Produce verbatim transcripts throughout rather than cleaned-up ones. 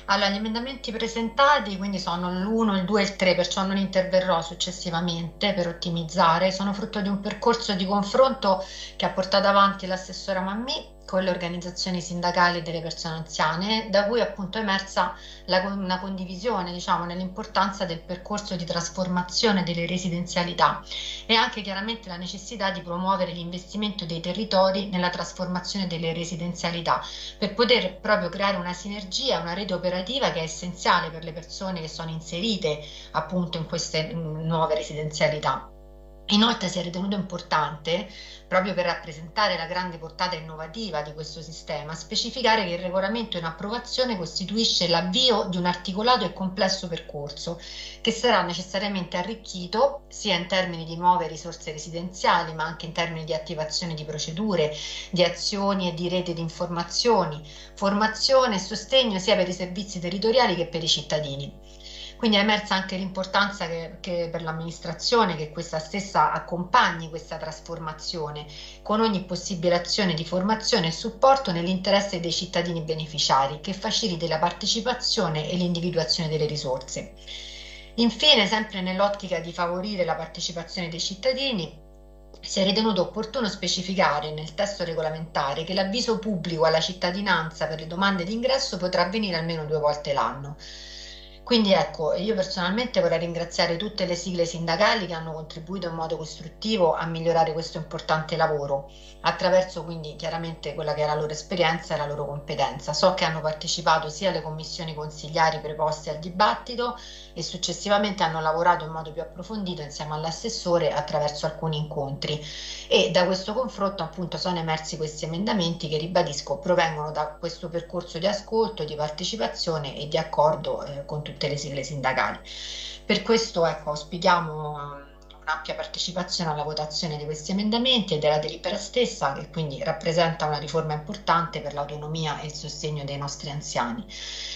Allora, gli emendamenti presentati quindi sono l'uno, il due e il tre, perciò non interverrò successivamente per ottimizzare. Sono frutto di un percorso di confronto che ha portato avanti l'assessora Mammì con le organizzazioni sindacali delle persone anziane, da cui appunto è emersa la, una condivisione, diciamo, nell'importanza del percorso di trasformazione delle residenzialità e anche chiaramente la necessità di promuovere l'investimento dei territori nella trasformazione delle residenzialità per poter proprio creare una sinergia, una rete operativa che è essenziale per le persone che sono inserite appunto in queste nuove residenzialità. Inoltre si è ritenuto importante, proprio per rappresentare la grande portata innovativa di questo sistema, specificare che il regolamento in approvazione costituisce l'avvio di un articolato e complesso percorso che sarà necessariamente arricchito sia in termini di nuove risorse residenziali, ma anche in termini di attivazione di procedure, di azioni e di rete di informazioni, formazione e sostegno sia per i servizi territoriali che per i cittadini. Quindi è emersa anche l'importanza che, che per l'amministrazione che questa stessa accompagni questa trasformazione con ogni possibile azione di formazione e supporto nell'interesse dei cittadini beneficiari, che faciliti la partecipazione e l'individuazione delle risorse. Infine, sempre nell'ottica di favorire la partecipazione dei cittadini, si è ritenuto opportuno specificare nel testo regolamentare che l'avviso pubblico alla cittadinanza per le domande di ingresso potrà avvenire almeno due volte l'anno. Quindi ecco, io personalmente vorrei ringraziare tutte le sigle sindacali che hanno contribuito in modo costruttivo a migliorare questo importante lavoro, attraverso quindi chiaramente quella che è la loro esperienza e la loro competenza. So che hanno partecipato sia alle commissioni consigliari preposte al dibattito e successivamente hanno lavorato in modo più approfondito insieme all'assessore attraverso alcuni incontri e da questo confronto appunto sono emersi questi emendamenti che ribadisco provengono da questo percorso di ascolto, di partecipazione e di accordo eh, con tutte le sigle sindacali. Per questo ecco, auspichiamo un'ampia partecipazione alla votazione di questi emendamenti e della delibera stessa, che quindi rappresenta una riforma importante per l'autonomia e il sostegno dei nostri anziani.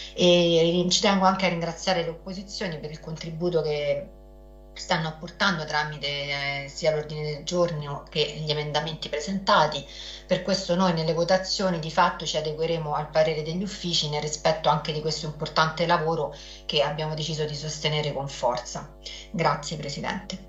E ci tengo anche a ringraziare le opposizioni per il contributo che stanno apportando tramite eh, sia l'ordine del giorno che gli emendamenti presentati. Per questo noi nelle votazioni di fatto ci adegueremo al parere degli uffici nel rispetto anche di questo importante lavoro che abbiamo deciso di sostenere con forza. Grazie Presidente.